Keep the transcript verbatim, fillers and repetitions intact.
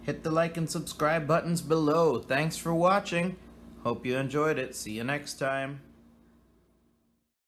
Hit the like and subscribe buttons below. Thanks for watching. Hope you enjoyed it. See you next time.